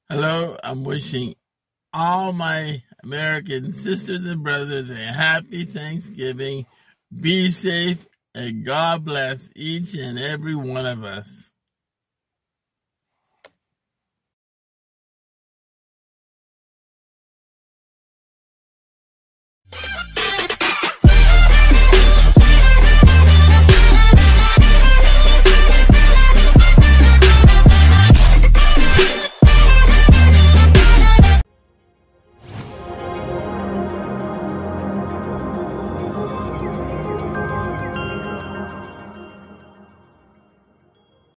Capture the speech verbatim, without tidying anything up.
Hello, I'm wishing all my American sisters and brothers a happy Thanksgiving. Be safe and God bless each and every one of us.